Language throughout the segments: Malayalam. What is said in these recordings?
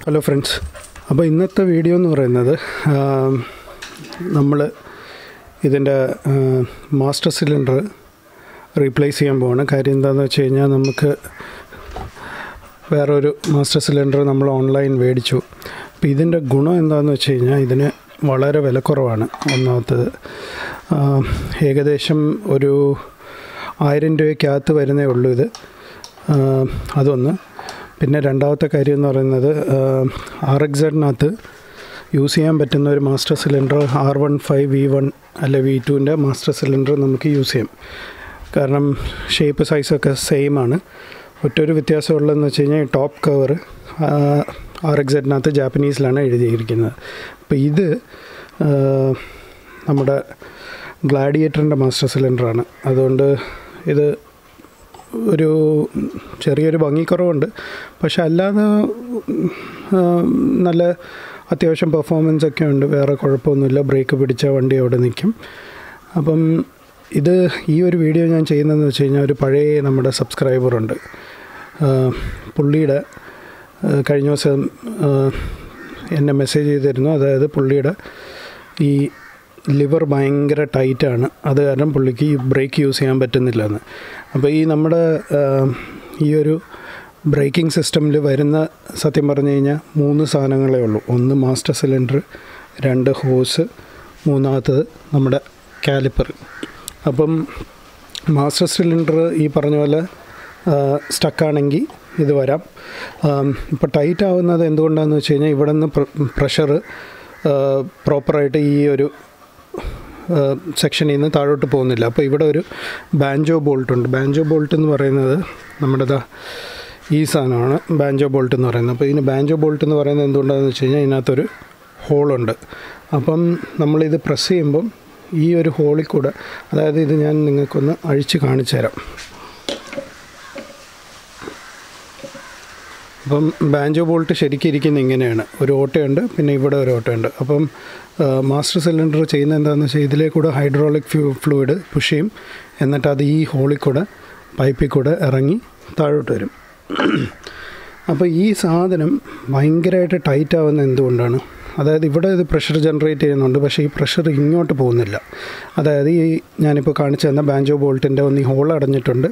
Hello friends. അപ്പോൾ ഇന്നത്തെ വീഡിയോ എന്ന് പറയുന്നത് നമ്മൾ ഇതിൻ്റെ മാസ്റ്റർ സിലിണ്ടർ റീപ്ലേസ് ചെയ്യാൻ പോവാണ്. കാര്യം എന്താണെന്ന് വെച്ച് കഴിഞ്ഞാൽ നമുക്ക് വേറൊരു മാസ്റ്റർ സിലിണ്ടർ നമ്മൾ ഓൺലൈൻ മേടിച്ചു. അപ്പോൾ ഇതിൻ്റെ ഗുണം എന്താണെന്ന് വെച്ച് കഴിഞ്ഞാൽ ഇതിന് വളരെ വിലക്കുറവാണ്. ഒന്നാമത്തത് ഏകദേശം ഒരു 1000 രൂപയ്ക്കകത്ത് വരുന്നേ ഉള്ളൂ ഇത്. അതൊന്ന്. പിന്നെ രണ്ടാമത്തെ കാര്യം എന്ന് പറയുന്നത് RXZ-നകത്ത് യൂസ് ചെയ്യാൻ പറ്റുന്ന ഒരു മാസ്റ്റർ സിലിണ്ടർ R15 V1 അല്ലെ V2ൻ്റെ മാസ്റ്റർ സിലിണ്ടർ നമുക്ക് യൂസ് ചെയ്യാം. കാരണം ഷേപ്പ് സൈസൊക്കെ സെയിം ആണ്. ഒറ്റൊരു വ്യത്യാസമുള്ളതെന്ന് വെച്ച് കഴിഞ്ഞാൽ ടോപ്പ് കവർ RXZ-നകത്ത് ജാപ്പനീസിലാണ് എഴുതിയിരിക്കുന്നത്. അപ്പോൾ ഇത് നമ്മുടെ ഗ്ലാഡിയേറ്ററിൻ്റെ മാസ്റ്റർ സിലിണ്ടറാണ്. അതുകൊണ്ട് ഇത് ഒരു ചെറിയൊരു ഭംഗിക്കുറവുണ്ട്. പക്ഷെ അല്ലാതെ നല്ല അത്യാവശ്യം പെർഫോമൻസ് ഒക്കെ ഉണ്ട്. വേറെ കുഴപ്പമൊന്നുമില്ല. ബ്രേക്ക് പിടിച്ച വണ്ടി അവിടെ നിൽക്കും. അപ്പം ഇത് ഈ ഒരു വീഡിയോ ഞാൻ ചെയ്യുന്നതെന്ന് വെച്ച് കഴിഞ്ഞാൽ ഒരു പഴയ നമ്മുടെ സബ്സ്ക്രൈബറുണ്ട്. പുള്ളിയുടെ കഴിഞ്ഞ ദിവസം എന്നെ മെസ്സേജ് ചെയ്തിരുന്നു. അതായത് പുള്ളിയുടെ ഈ ലിവർ ഭയങ്കര ടൈറ്റാണ്. അത് കാരണം പുള്ളിക്ക് ഈ ബ്രേക്ക് യൂസ് ചെയ്യാൻ പറ്റുന്നില്ലെന്ന്. അപ്പോൾ ഈ നമ്മുടെ ഈ ഒരു ബ്രേക്കിംഗ് സിസ്റ്റമിൽ വരുന്ന സത്യം പറഞ്ഞു കഴിഞ്ഞാൽ 3 സാധനങ്ങളേ ഉള്ളൂ. ഒന്ന് മാസ്റ്റർ സിലിണ്ടർ, 2 ഹോസ്, മൂന്നാമത്തത് നമ്മുടെ കാലിപ്പർ. അപ്പം മാസ്റ്റർ സിലിണ്ടർ ഈ പറഞ്ഞ പോലെ സ്റ്റക്കാണെങ്കിൽ ഇത് വരാം. ഇപ്പോൾ ടൈറ്റ് ആവുന്നത് എന്തുകൊണ്ടാണെന്ന് വെച്ച് കഴിഞ്ഞാൽ ഇവിടെ നിന്ന് പ്രഷർ പ്രോപ്പറായിട്ട് ഈ ഒരു സെക്ഷനിൽ നിന്ന് താഴോട്ട് പോകുന്നില്ല. അപ്പോൾ ഇവിടെ ഒരു ബാൻജോ ബോൾട്ടുണ്ട്. ബാൻജോ ബോൾട്ട് എന്ന് പറയുന്നത് നമ്മുടെ ഈ സാധനമാണ് ബാൻജോ ബോൾട്ട് എന്ന് പറയുന്നത്. അപ്പോൾ ഇതിന് ബാൻജോ ബോൾട്ട് എന്ന് പറയുന്നത് എന്തുകൊണ്ടാണെന്ന് വെച്ച് കഴിഞ്ഞാൽ ഇതിനകത്തൊരു ഹോളുണ്ട്. അപ്പം നമ്മളിത് പ്രസ് ചെയ്യുമ്പം ഈ ഒരു ഹോളിൽ കൂടെ, അതായത് ഇത് ഞാൻ നിങ്ങൾക്കൊന്ന് അഴിച്ച് കാണിച്ചു തരാം. അപ്പം ബാൻജോ ബോൾട്ട് ശരിക്കും ഇരിക്കുന്നത് ഇങ്ങനെയാണ്. ഒരു ഓട്ടയുണ്ട്, പിന്നെ ഇവിടെ ഒരു ഓട്ടയുണ്ട്. അപ്പം മാസ്റ്റർ സിലിണ്ടർ ചെയ്യുന്നത് എന്താണെന്ന് വെച്ചാൽ ഇതിലേക്കൂടെ ഹൈഡ്രോളിക് ഫ്ലൂയിഡ് പുഷ് ചെയ്യും. എന്നിട്ട് അത് ഈ ഹോളിൽ കൂടെ പൈപ്പിൽ കൂടെ ഇറങ്ങി താഴോട്ട് വരും. അപ്പോൾ ഈ സാധനം ഭയങ്കരമായിട്ട് ടൈറ്റ് ആവുന്നത് എന്തുകൊണ്ടാണ്? അതായത് ഇവിടെ ഇത് പ്രഷർ ജനറേറ്റ് ചെയ്യുന്നുണ്ട്, പക്ഷേ ഈ പ്രഷർ ഇങ്ങോട്ട് പോകുന്നില്ല. അതായത് ഈ ഞാനിപ്പോൾ കാണിച്ചു തന്ന ബാൻജോ ബോൾട്ടിൻ്റെ ഒന്ന് ഈ ഹോൾ അടഞ്ഞിട്ടുണ്ട്.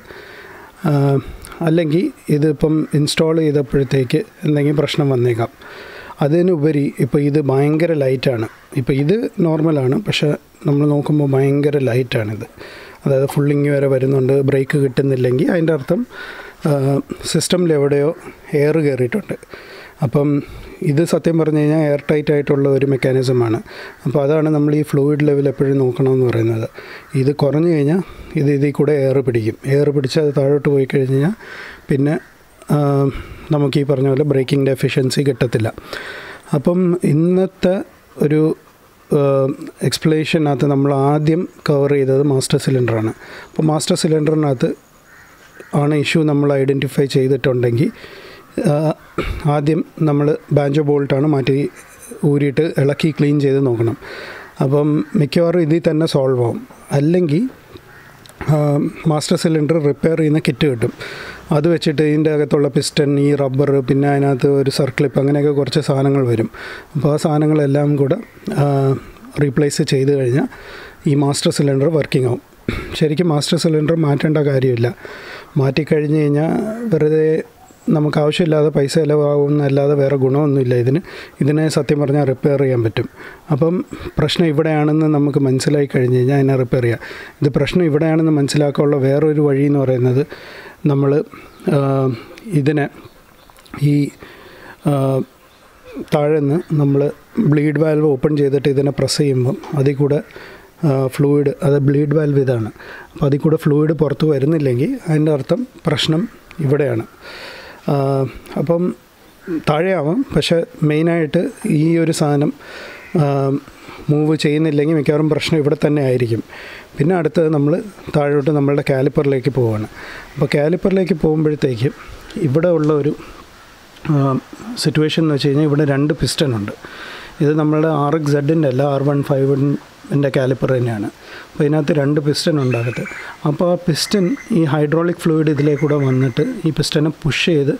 അല്ലെങ്കിൽ ഇതിപ്പം ഇൻസ്റ്റാൾ ചെയ്തപ്പോഴത്തേക്ക് എന്തെങ്കിലും പ്രശ്നം വന്നേക്കാം. അതിനുപരി ഇപ്പോൾ ഇത് ഭയങ്കര ലൈറ്റാണ്. ഇപ്പോൾ ഇത് നോർമലാണ്, പക്ഷേ നമ്മൾ നോക്കുമ്പോൾ ഭയങ്കര ലൈറ്റാണിത്. അതായത് ഫുള്ളിങ് വരെ വരുന്നുണ്ട്. ബ്രേക്ക് കിട്ടുന്നില്ലെങ്കിൽ അതിൻ്റെ അർത്ഥം സിസ്റ്റമിൽ എവിടെയോ എയർ കയറിയിട്ടുണ്ട്. അപ്പം ഇത് സത്യം പറഞ്ഞു കഴിഞ്ഞാൽ എയർ ടൈറ്റ് ആയിട്ടുള്ള ഒരു മെക്കാനിസമാണ്. അപ്പോൾ അതാണ് നമ്മൾ ഈ ഫ്ലൂയിഡ് ലെവൽ എപ്പോഴും നോക്കണമെന്ന് പറയുന്നത്. ഇത് കുറഞ്ഞു കഴിഞ്ഞാൽ ഇതിൽ കൂടെ എയർ പിടിക്കും. എയർ പിടിച്ച് അത് താഴോട്ട് പോയി കഴിഞ്ഞാൽ പിന്നെ നമുക്ക് ഈ പറഞ്ഞ പോലെ ബ്രേക്കിംഗ് എഫിഷ്യൻസി കിട്ടത്തില്ല. അപ്പം ഇന്നത്തെ ഒരു എക്സ്പ്ലനേഷനകത്ത് നമ്മൾ ആദ്യം കവർ ചെയ്തത് മാസ്റ്റർ സിലിണ്ടറാണ്. അപ്പോൾ മാസ്റ്റർ സിലിണ്ടറിനകത്ത് ആണ് ഇഷ്യൂ നമ്മൾ ഐഡൻറ്റിഫൈ ചെയ്തിട്ടുണ്ടെങ്കിൽ ആദ്യം നമ്മൾ ബാൻജോ ബോൾട്ടാണ് മാറ്റി ഊരിയിട്ട് ഇളക്കി ക്ലീൻ ചെയ്ത് നോക്കണം. അപ്പം മിക്കവാറും ഇതിൽ തന്നെ സോൾവ് ആവും. അല്ലെങ്കിൽ മാസ്റ്റർ സിലിണ്ടർ റിപ്പയർ ചെയ്യുന്ന കിറ്റ് കിട്ടും. അത് വെച്ചിട്ട് ഇതിൻ്റെ അകത്തുള്ള പിസ്റ്റൺ, ഈ റബ്ബർ, പിന്നെ അതിനകത്ത് ഒരു സർക്ലിപ്പ്, അങ്ങനെയൊക്കെ കുറച്ച് സാധനങ്ങൾ വരും. അപ്പോൾ ആ സാധനങ്ങളെല്ലാം കൂടെ റീപ്ലേസ് ചെയ്ത് കഴിഞ്ഞാൽ ഈ മാസ്റ്റർ സിലിണ്ടർ വർക്കിംഗ് ആവും. ശരിക്കും മാസ്റ്റർ സിലിണ്ടർ മാറ്റേണ്ട കാര്യമില്ല. മാറ്റിക്കഴിഞ്ഞ് കഴിഞ്ഞാൽ വെറുതെ നമുക്ക് ആവശ്യമില്ലാതെ പൈസ ചിലവാകുന്നല്ലാതെ വേറെ ഗുണമൊന്നുമില്ല ഇതിനെ സത്യം പറഞ്ഞാൽ റിപ്പയർ ചെയ്യാൻ പറ്റും. അപ്പം പ്രശ്നം ഇവിടെയാണെന്ന് നമുക്ക് മനസ്സിലായി കഴിഞ്ഞ് കഴിഞ്ഞാൽ അതിനെ റിപ്പയർ ചെയ്യാം. ഇത് പ്രശ്നം ഇവിടെയാണെന്ന് മനസ്സിലാക്കാനുള്ള വേറൊരു വഴി എന്ന് പറയുന്നത് നമ്മൾ ഇതിനെ ഈ താഴെ നിന്ന് നമ്മൾ ബ്ലീഡ് വാൽവ് ഓപ്പൺ ചെയ്തിട്ട് ഇതിനെ പ്രസ് ചെയ്യുമ്പം അതിൽ കൂടെ ഫ്ലൂയിഡ്, അത് ബ്ലീഡ് വാൽവ് ഇതാണ്. അപ്പോൾ അതിൽ കൂടെ ഫ്ലൂയിഡ് പുറത്ത് വരുന്നില്ലെങ്കിൽ അതിൻ്റെ അർത്ഥം പ്രശ്നം ഇവിടെയാണ്. അപ്പം താഴെയാവാം, പക്ഷേ മെയിനായിട്ട് ഈ ഒരു സാധനം മൂവ് ചെയ്യുന്നില്ലെങ്കിൽ മിക്കവാറും പ്രശ്നം ഇവിടെ തന്നെ ആയിരിക്കും. പിന്നെ അടുത്തത് നമ്മൾ താഴോട്ട് നമ്മളുടെ കാലിപ്പറിലേക്ക് പോവുകയാണ്. അപ്പോൾ കാലിപ്പറിലേക്ക് പോകുമ്പോഴത്തേക്ക് ഇവിടെ ഉള്ള ഒരു സിറ്റുവേഷൻ എന്ന് വെച്ച് കഴിഞ്ഞാൽ ഇവിടെ 2 പിസ്റ്റനുണ്ട്. ഇത് നമ്മളുടെ RXZ-ൻ്റെ അല്ല, R15ൻ്റെ കാലിപ്പർ തന്നെയാണ്. അപ്പോൾ ഇതിനകത്ത് 2 പിസ്റ്റൺ ഉണ്ടാകത്ത്. അപ്പോൾ ആ പിസ്റ്റൺ ഈ ഹൈഡ്രോളിക് ഫ്ലൂയിഡ് ഇതിലേക്കൂടെ വന്നിട്ട് ഈ പിസ്റ്റനെ പുഷ് ചെയ്ത്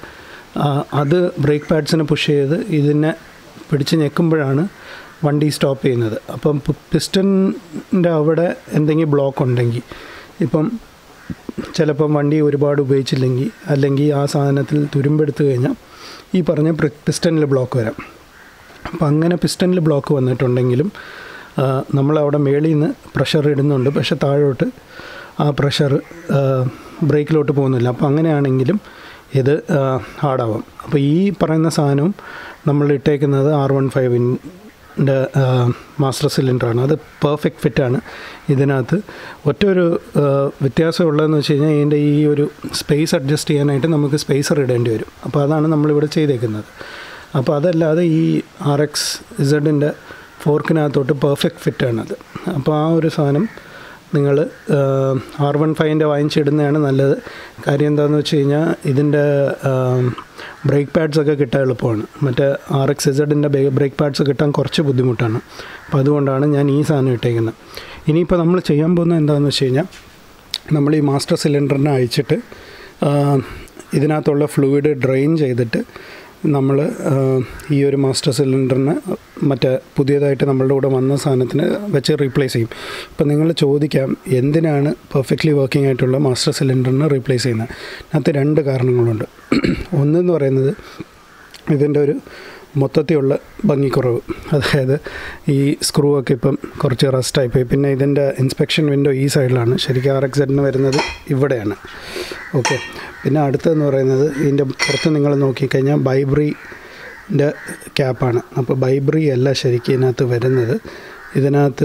അത് ബ്രേക്ക് പാഡ്സിനെ പുഷ് ചെയ്ത് ഇതിനെ പിടിച്ച് ഞെക്കുമ്പോഴാണ് വണ്ടി സ്റ്റോപ്പ് ചെയ്യുന്നത്. അപ്പം പിസ്റ്റൻ്റെ അവിടെ എന്തെങ്കിലും ബ്ലോക്ക് ഉണ്ടെങ്കിൽ, ഇപ്പം ചിലപ്പം വണ്ടി ഒരുപാട് ഉപയോഗിച്ചില്ലെങ്കിൽ അല്ലെങ്കിൽ ആ സാധനത്തിൽ തുരുമ്പെടുത്ത് കഴിഞ്ഞാൽ ഈ പറഞ്ഞ പിസ്റ്റനിൽ ബ്ലോക്ക് വരാം. അപ്പം അങ്ങനെ പിസ്റ്റനിൽ ബ്ലോക്ക് വന്നിട്ടുണ്ടെങ്കിലും നമ്മളവിടെ മേളിൽ നിന്ന് പ്രഷർ ഇടുന്നുണ്ട്, പക്ഷേ താഴോട്ട് ആ പ്രഷർ ബ്രേക്കിലോട്ട് പോകുന്നില്ല. അപ്പോൾ അങ്ങനെയാണെങ്കിലും ഇത് ഹാർഡാവും. അപ്പോൾ ഈ പറയുന്ന സാധനവും നമ്മൾ ഇട്ടേക്കുന്നത് R15ൻ്റെ മാസ്റ്റർ സിലിണ്ടറാണ്. അത് പെർഫെക്റ്റ് ഫിറ്റാണ്. ഇതിനകത്ത് ഒറ്റൊരു വ്യത്യാസമുള്ളതെന്ന് വെച്ച് കഴിഞ്ഞാൽ ഇതിൻ്റെ ഈ ഒരു സ്പേസ് അഡ്ജസ്റ്റ് ചെയ്യാനായിട്ട് നമുക്ക് സ്പേസർ ഇടേണ്ടി വരും. അപ്പോൾ അതാണ് നമ്മളിവിടെ ചെയ്തേക്കുന്നത്. അപ്പോൾ അതല്ലാതെ ഈ RXZൻ്റെ ഫോർക്കിനകത്തോട്ട് പെർഫെക്റ്റ് ഫിറ്റാണത്. അപ്പോൾ ആ ഒരു സാധനം നിങ്ങൾ R15ൻ്റെ വാങ്ങിച്ചിടുന്നതാണ് നല്ലത്. കാര്യം എന്താണെന്ന് വെച്ച് കഴിഞ്ഞാൽ ഇതിൻ്റെ ബ്രേക്ക് പാഡ്സൊക്കെ കിട്ടാൻ എളുപ്പമാണ്. മറ്റേ RXZൻ്റെ ബ്രേക്ക് പാഡ്സ് കിട്ടാൻ കുറച്ച് ബുദ്ധിമുട്ടാണ്. അപ്പോൾ അതുകൊണ്ടാണ് ഞാൻ ഈ സാധനം ഇട്ടേക്കുന്നത്. ഇനിയിപ്പോൾ നമ്മൾ ചെയ്യാൻ പോകുന്നത് എന്താണെന്ന് വെച്ച് കഴിഞ്ഞാൽ, നമ്മൾ ഈ മാസ്റ്റർ സിലിണ്ടറിനെ അഴിച്ചിട്ട് ഇതിനകത്തുള്ള ഫ്ലൂയിഡ് ഡ്രെയിൻ ചെയ്തിട്ട് നമ്മൾ ഈ ഒരു മാസ്റ്റർ സിലിണ്ടറിന് മറ്റേ പുതിയതായിട്ട് നമ്മളുടെ കൂടെ വന്ന സാധനത്തിന് വെച്ച് റീപ്ലേസ് ചെയ്യും. ഇപ്പം നിങ്ങൾ ചോദിക്കാം, എന്തിനാണ് പെർഫെക്റ്റ്ലി വർക്കിംഗ് ആയിട്ടുള്ള മാസ്റ്റർ സിലിണ്ടറിന് റീപ്ലേസ് ചെയ്യുന്നത്? അതിനകത്ത് 2 കാരണങ്ങളുണ്ട്. ഒന്നെന്ന് പറയുന്നത് ഇതിൻ്റെ ഒരു മൊത്തത്തിലുള്ള ഭംഗിക്കുറവ്. അതായത് ഈ സ്ക്രൂ ഒക്കെ ഇപ്പം കുറച്ച് റസ്റ്റായിപ്പോയി. പിന്നെ ഇതിൻ്റെ ഇൻസ്പെക്ഷൻ വിൻഡോ ഈ സൈഡിലാണ്, ശരിക്കും RXZന് വരുന്നത് ഇവിടെയാണ്. ഓക്കെ. പിന്നെ അടുത്തതെന്ന് പറയുന്നത് ഇതിൻ്റെ പുറത്ത് നിങ്ങൾ നോക്കിക്കഴിഞ്ഞാൽ ബൈബ്രീൻ്റെ ക്യാപ്പാണ്. അപ്പോൾ ബൈബ്രീ അല്ല ശരിക്കും ഇതിനകത്ത് വരുന്നത്. ഇതിനകത്ത്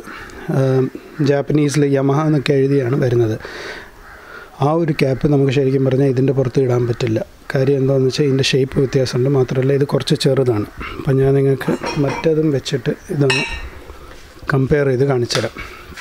ജാപ്പനീസിൽ യമഹ എന്നൊക്കെ എഴുതിയാണ് വരുന്നത്. ആ ഒരു ക്യാപ്പ് നമുക്ക് ശരിക്കും പറഞ്ഞാൽ ഇതിൻ്റെ പുറത്ത് ഇടാൻ പറ്റില്ല. കാര്യം എന്താണെന്ന് വെച്ചാൽ ഇതിൻ്റെ ഷേപ്പ് വ്യത്യാസമുണ്ട്. മാത്രമല്ല ഇത് കുറച്ച് ചെറുതാണ്. അപ്പം ഞാൻ നിങ്ങൾക്ക് മറ്റതും വെച്ചിട്ട് ഇതൊന്ന് കമ്പയർ ചെയ്ത് കാണിച്ചു തരാം.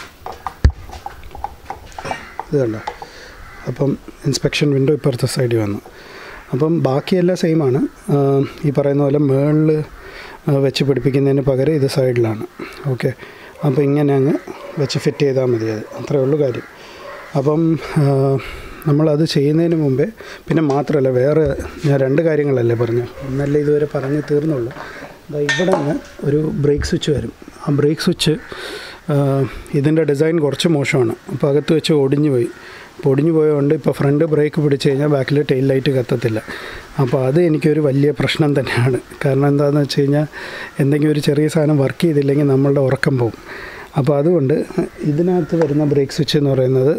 ഇത് കണ്ടോ? അപ്പം ഇൻസ്പെക്ഷൻ വിൻഡോ ഇപ്പുറത്തെ സൈഡിൽ വന്നു. അപ്പം ബാക്കിയെല്ലാം സെയിമാണ്. ഈ പറയുന്ന പോലെ മുകളിൽ വെച്ച് പിടിപ്പിക്കുന്നതിന് പകരം ഇത് സൈഡിലാണ്. ഓക്കെ. അപ്പോൾ ഇങ്ങനെ അങ്ങ് വെച്ച് ഫിറ്റ് ചെയ്താൽ മതി. അത് അത്രയേ ഉള്ളൂ കാര്യം. അപ്പം നമ്മളത് ചെയ്യുന്നതിന് മുമ്പേ, പിന്നെ മാത്രമല്ല വേറെ ഞാൻ 2 കാര്യങ്ങളല്ലേ പറഞ്ഞു, ഒന്നല്ലേ ഇതുവരെ പറഞ്ഞ് തീർന്നുള്ളൂ. ഇവിടെ നിന്ന് ഒരു ബ്രേക്ക് സ്വിച്ച് വരും. ആ ബ്രേക്ക് സ്വിച്ച് ഇതിൻ്റെ ഡിസൈൻ കുറച്ച് മോശമാണ്. അപ്പോൾ അകത്ത് വെച്ച് ഒടിഞ്ഞു പോയി. പൊടിഞ്ഞു പോയതുകൊണ്ട് ഇപ്പോൾ ഫ്രണ്ട് ബ്രേക്ക് പിടിച്ച് കഴിഞ്ഞാൽ ബാക്കിൽ ടെയിൽ ലൈറ്റ് കത്തത്തില്ല. അപ്പോൾ അത് എനിക്കൊരു വലിയ പ്രശ്നം തന്നെയാണ്. കാരണം എന്താണെന്ന് വെച്ച് കഴിഞ്ഞാൽ, എന്തെങ്കിലും ഒരു ചെറിയ സാധനം വർക്ക് ചെയ്തില്ലെങ്കിൽ നമ്മളുടെ ഉറക്കം പോകും. അപ്പോൾ അതുകൊണ്ട് ഇതിനകത്ത് വരുന്ന ബ്രേക്ക് സ്വിച്ച് എന്ന് പറയുന്നത്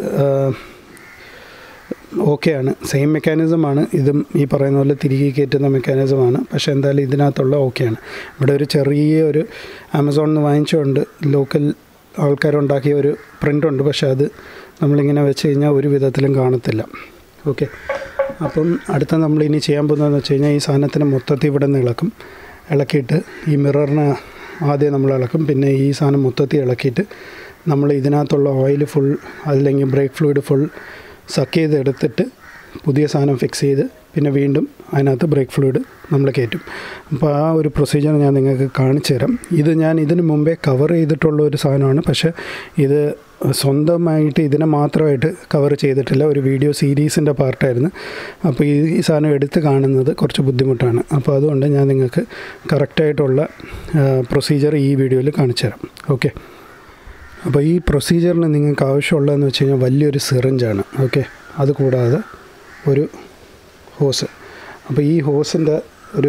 ഓക്കെയാണ്. സെയിം മെക്കാനിസമാണ്. ഇതും ഈ പറയുന്ന പോലെ തിരികെ കയറ്റുന്ന മെക്കാനിസമാണ്. പക്ഷേ എന്തായാലും ഇതിനകത്തുള്ള ഓക്കെയാണ്. ഇവിടെ ഒരു ചെറിയൊരു ആമസോണിൽ നിന്ന് വാങ്ങിച്ചുകൊണ്ട് ലോക്കൽ ആൾക്കാരുണ്ടാക്കിയ ഒരു പ്രിൻ്റുണ്ട്. പക്ഷേ അത് നമ്മളിങ്ങനെ വെച്ച് കഴിഞ്ഞാൽ ഒരു വിധത്തിലും കാണത്തില്ല. ഓക്കെ. അപ്പം അടുത്ത നമ്മളിനി ചെയ്യാൻ പോകുന്നതെന്ന് വെച്ച് കഴിഞ്ഞാൽ, ഈ സാധനത്തിന് മൊത്തത്തിൽ ഇവിടെ നിന്ന് ഇളക്കിയിട്ട് ഈ മിററിനെ ആദ്യം നമ്മൾ ഇളക്കും. പിന്നെ ഈ സാധനം മൊത്തത്തിൽ ഇളക്കിയിട്ട് നമ്മൾ ഇതിനകത്തുള്ള ഓയിൽ ഫുൾ, അല്ലെങ്കിൽ ബ്രേക്ക് ഫ്ലൂയിഡ് ഫുൾ സക്ക് ചെയ്ത് എടുത്തിട്ട് പുതിയ സാധനം ഫിക്സ് ചെയ്ത് പിന്നെ വീണ്ടും അതിനകത്ത് ബ്രേക്ക് ഫ്ലൂയിഡ് നമ്മൾ കയറ്റും. അപ്പോൾ ആ ഒരു പ്രൊസീജിയർ ഞാൻ നിങ്ങൾക്ക് കാണിച്ചു തരാം. ഇത് ഞാൻ ഇതിന് മുമ്പേ കവർ ചെയ്തിട്ടുള്ള ഒരു സാധനമാണ്. പക്ഷേ ഇത് സ്വന്തമായിട്ട് ഇതിനെ മാത്രമായിട്ട് കവർ ചെയ്തിട്ടില്ല. ഒരു വീഡിയോ സീരീസിൻ്റെ പാർട്ടായിരുന്നു. അപ്പോൾ ഈ സാധനം എടുത്ത് കാണുന്നത് കുറച്ച് ബുദ്ധിമുട്ടാണ്. അപ്പോൾ അതുകൊണ്ട് ഞാൻ നിങ്ങൾക്ക് കറക്റ്റായിട്ടുള്ള പ്രൊസീജിയർ ഈ വീഡിയോയിൽ കാണിച്ചു തരാം. ഓക്കെ. അപ്പോൾ ഈ പ്രൊസീജിയറിന് നിങ്ങൾക്ക് ആവശ്യമുള്ളതെന്ന് വെച്ച് കഴിഞ്ഞാൽ വലിയൊരു സിറിഞ്ചാണ്. ഓക്കെ. അതുകൂടാതെ ഒരു ഹോസ്. അപ്പോൾ ഈ ഹോസിൻ്റെ ഒരു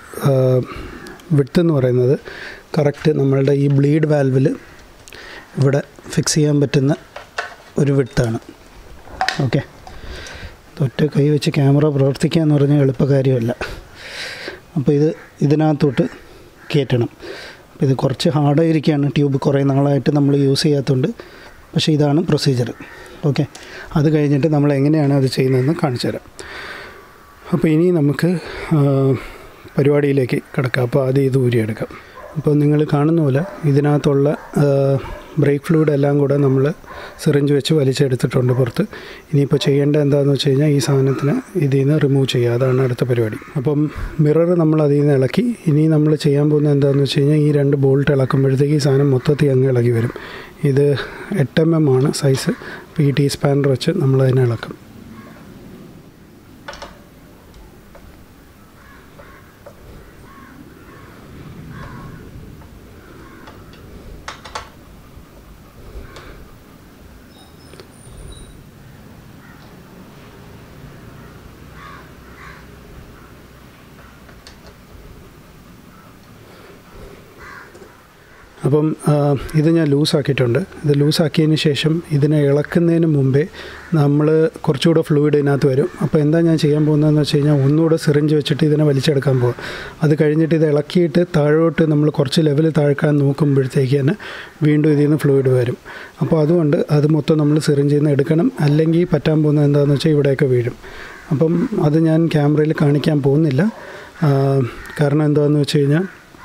വിഡ്ത്ത് എന്ന് പറയുന്നത് കറക്റ്റ് നമ്മളുടെ ഈ ബ്ലീഡ് വാൽവിൽ ഇവിടെ ഫിക്സ് ചെയ്യാൻ പറ്റുന്ന ഒരു വിഡ്ത്താണ്. ഓക്കെ. ഒറ്റ കൈ വെച്ച് ക്യാമറ പ്രവർത്തിക്കുക എന്ന് പറഞ്ഞാൽ എളുപ്പകാര്യമല്ല. അപ്പോൾ ഇതിനകത്തോട്ട് കയറ്റണം. അപ്പോൾ ഇത് കുറച്ച് ഹാർഡായിരിക്കുകയാണ്. ട്യൂബ് കുറേ നാളായിട്ട് നമ്മൾ യൂസ് ചെയ്യാത്തതുകൊണ്ട്. പക്ഷേ ഇതാണ് പ്രൊസീജിയർ. ഓക്കെ. അത് കഴിഞ്ഞിട്ട് നമ്മൾ എങ്ങനെയാണ് അത് ചെയ്യുന്നതെന്ന് കാണിച്ചു തരാം. അപ്പോൾ ഇനി നമുക്ക് പരിപാടിയിലേക്ക് കിടക്കാം. അപ്പോൾ ആദ്യം ഇത് ഊരിയെടുക്കാം. അപ്പോൾ നിങ്ങൾ കാണുന്ന പോലെ ഇതിനകത്തുള്ള ബ്രേക്ക് ഫ്ലൂയിഡ് എല്ലാം കൂടെ നമ്മൾ സിറിഞ്ച് വെച്ച് വലിച്ചെടുത്തിട്ടുണ്ട് പുറത്ത്. ഇനിയിപ്പോൾ ചെയ്യേണ്ടത് എന്താണെന്ന് വെച്ച് കഴിഞ്ഞാൽ, ഈ സാധനത്തിന് ഇതിൽ നിന്ന് റിമൂവ് ചെയ്യുക. അതാണ് അടുത്ത പരിപാടി. അപ്പം മിറർ നമ്മൾ അതിൽ നിന്ന് ഇളക്കി. ഇനി നമ്മൾ ചെയ്യാൻ പോകുന്നത് എന്താണെന്ന് വെച്ച് കഴിഞ്ഞാൽ, ഈ 2 ബോൾട്ട് ഇളക്കുമ്പോഴത്തേക്ക് ഈ സാധനം മൊത്തത്തിൽ അങ്ങ് ഇളകി വരും. ഇത് 8 mm ആണ് സൈസ്. അപ്പോൾ ഈ ടീ സ്പാനർ വെച്ച് നമ്മളതിനെ ഇളക്കും. അപ്പം ഇത് ഞാൻ ലൂസാക്കിയിട്ടുണ്ട്. ഇത് ലൂസാക്കിയതിന് ശേഷം ഇതിനെ ഇളക്കുന്നതിന് മുമ്പേ നമ്മൾ കുറച്ചുകൂടെ ഫ്ലൂയിഡ് ഇതിനകത്ത് വരും. അപ്പോൾ എന്താ ഞാൻ ചെയ്യാൻ പോകുന്നതെന്ന് വെച്ച് കഴിഞ്ഞാൽ ഒന്നുകൂടെ സിറിഞ്ച് വെച്ചിട്ട് ഇതിനെ വലിച്ചെടുക്കാൻ പോകും. അത് കഴിഞ്ഞിട്ട് ഇത് ഇളക്കിയിട്ട് താഴോട്ട് നമ്മൾ കുറച്ച് ലെവൽ താഴ്ക്കാൻ നോക്കുമ്പോഴത്തേക്ക് തന്നെ വീണ്ടും ഇതിൽ നിന്ന് ഫ്ലൂയിഡ് വരും. അപ്പോൾ അതുകൊണ്ട് അത് മൊത്തം നമ്മൾ സിറിഞ്ചിൽ നിന്ന് എടുക്കണം. അല്ലെങ്കിൽ പറ്റാൻ പോകുന്നത് എന്താണെന്ന് വെച്ചാൽ ഇവിടെയൊക്കെ വീഴും. അപ്പം അത് ഞാൻ ക്യാമറയിൽ കാണിക്കാൻ പോകുന്നില്ല. കാരണം എന്താണെന്ന് വെച്ച് കഴിഞ്ഞാൽ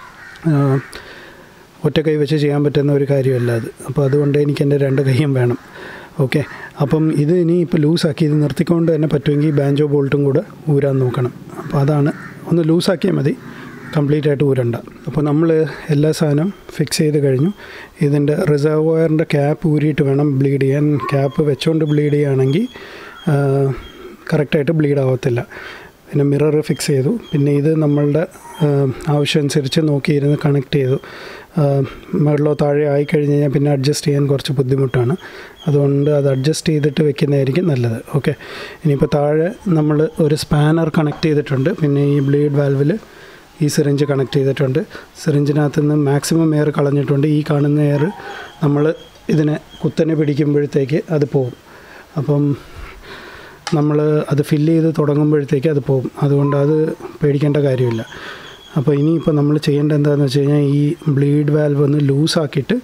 ഒറ്റ കൈ വെച്ച് ചെയ്യാൻ പറ്റുന്ന ഒരു കാര്യമല്ല അത്. അപ്പോൾ അതുകൊണ്ട് എനിക്ക് എൻ്റെ 2 കൈയും വേണം. ഓക്കെ, അപ്പം ഇത് ഇനി ഇപ്പോൾ ലൂസാക്കി ഇത് നിർത്തിക്കൊണ്ട് തന്നെ പറ്റുമെങ്കിൽ ബാൻജോ ബോൾട്ടും കൂടെ ഊരാൻ നോക്കണം. അപ്പോൾ അതാണ്, ഒന്ന് ലൂസാക്കിയാൽ മതി, കംപ്ലീറ്റ് ആയിട്ട് ഊരണ്ട. അപ്പോൾ നമ്മൾ എല്ലാ സാധനം ഫിക്സ് ചെയ്ത് കഴിഞ്ഞു. ഇതിൻ്റെ റിസർവോയറിൻ്റെ ക്യാപ്പ് ഊരിയിട്ട് വേണം ബ്ലീഡ് ചെയ്യാൻ. ക്യാപ്പ് വെച്ചുകൊണ്ട് ബ്ലീഡ് ചെയ്യുകയാണെങ്കിൽ കറക്റ്റായിട്ട് ബ്ലീഡ് ആവത്തില്ല. പിന്നെ മിറർ ഫിക്സ് ചെയ്തു. പിന്നെ ഇത് നമ്മളുടെ ആവശ്യമനുസരിച്ച് നോക്കിയിരുന്ന് കണക്ട് ചെയ്തു. മുകളിലോ താഴെ ആയിക്കഴിഞ്ഞ് കഴിഞ്ഞാൽ പിന്നെ അഡ്ജസ്റ്റ് ചെയ്യാൻ കുറച്ച് ബുദ്ധിമുട്ടാണ്. അതുകൊണ്ട് അത് അഡ്ജസ്റ്റ് ചെയ്തിട്ട് വെക്കുന്നതായിരിക്കും നല്ലത്. ഓക്കെ, ഇനിയിപ്പോൾ താഴെ നമ്മൾ ഒരു സ്പാനർ കണക്ട് ചെയ്തിട്ടുണ്ട്. പിന്നെ ഈ ബ്ലീഡ് വാൽവിൽ ഈ സിറിഞ്ച് കണക്ട് ചെയ്തിട്ടുണ്ട്. സിറിഞ്ചിനകത്ത് നിന്ന് മാക്സിമം എയർ കളഞ്ഞിട്ടുണ്ട്. ഈ കാണുന്ന എയർ നമ്മൾ ഇതിനെ കുത്തനെ പിടിക്കുമ്പോഴത്തേക്ക് അത് പോകും. അപ്പം നമ്മൾ അത് ഫില്ല് ചെയ്ത് തുടങ്ങുമ്പോഴത്തേക്ക് അത് പോകും. അതുകൊണ്ട് അത് പേടിക്കേണ്ട കാര്യമില്ല. അപ്പോൾ ഇനിയിപ്പോൾ നമ്മൾ ചെയ്യേണ്ടത് എന്താണെന്ന് വെച്ച് കഴിഞ്ഞാൽ ഈ ബ്ലീഡ് വാൽവ് ഒന്ന് ലൂസാക്കിയിട്ട്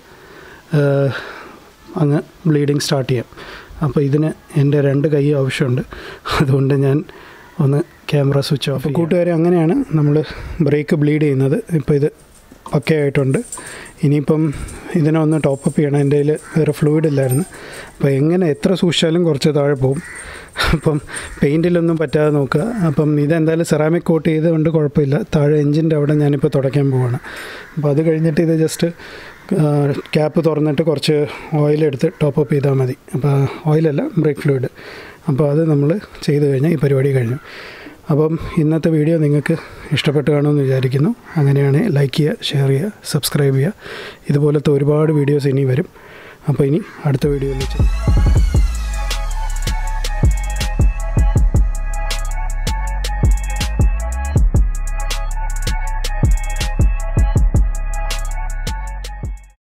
അങ്ങ് ബ്ലീഡിങ് സ്റ്റാർട്ട് ചെയ്യാം. അപ്പോൾ ഇതിന് എൻ്റെ 2 കൈ ആവശ്യമുണ്ട്. അതുകൊണ്ട് ഞാൻ ഒന്ന് ക്യാമറ സ്വിച്ച് ഓഫ്. അപ്പോൾ കൂട്ടുകാരെ, അങ്ങനെയാണ് നമ്മൾ ബ്രേക്ക് ബ്ലീഡ് ചെയ്യുന്നത്. ഇപ്പോൾ ഇത് പക്കയായിട്ടുണ്ട്. ഇനിയിപ്പം ഇതിനെ ഒന്ന് ടോപ്പപ്പ് ചെയ്യണം. എൻ്റെ കയ്യിൽ വേറെ ഫ്ലൂയിഡ് ഇല്ലായിരുന്നു. അപ്പോൾ എത്ര സൂക്ഷിച്ചാലും കുറച്ച് താഴെ പോകും. അപ്പം പെയിൻറ്റിലൊന്നും പറ്റാതെ നോക്കുക. അപ്പം ഇതെന്തായാലും സെറാമിക് കോട്ട് ചെയ്തുകൊണ്ട് കുഴപ്പമില്ല. താഴെ എഞ്ചിൻ്റെ അവിടെ ഞാനിപ്പോൾ തുടയ്ക്കാൻ പോവാണ്. അപ്പോൾ അത് കഴിഞ്ഞിട്ട് ഇത് ജസ്റ്റ് ക്യാപ്പ് തുറന്നിട്ട് കുറച്ച് ഓയിലെടുത്ത് ടോപ്പപ്പ് ചെയ്താൽ മതി. അപ്പോൾ ഓയിലല്ല, ബ്രേക്ക് ഫ്ലൂയിഡ്. അപ്പോൾ അത് നമ്മൾ ചെയ്ത് കഴിഞ്ഞാൽ ഈ പരിപാടി കഴിഞ്ഞു. അപ്പം ഇന്നത്തെ വീഡിയോ നിങ്ങൾക്ക് ഇഷ്ടപ്പെട്ട് കാണുമെന്ന് വിചാരിക്കുന്നു. അങ്ങനെയാണെങ്കിൽ ലൈക്ക് ചെയ്യുക, ഷെയർ ചെയ്യുക, സബ്സ്ക്രൈബ് ചെയ്യുക. ഇതുപോലത്തെ ഒരുപാട് വീഡിയോസ് ഇനി വരും. അപ്പോൾ ഇനി അടുത്ത വീഡിയോയിൽ വെച്ച്